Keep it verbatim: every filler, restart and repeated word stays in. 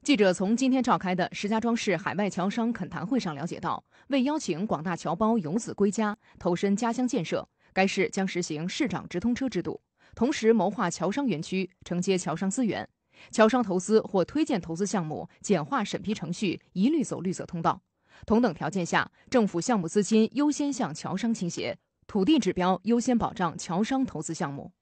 记者从今天召开的石家庄市海外侨商恳谈会上了解到，为邀请广大侨胞游子归家，投身家乡建设，该市将实行市长直通车制度，同时谋划侨商园区，承接侨商资源。侨商投资或推荐投资项目简化审批程序，一律走绿色通道。同等条件下，政府项目资金优先向侨商倾斜，土地指标优先保障侨商投资项目。